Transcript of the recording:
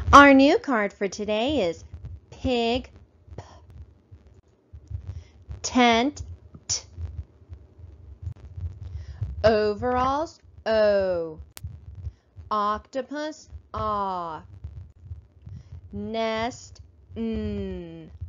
Our new card for today is pig, p, tent, t, overalls, o, octopus, ah, nest, n,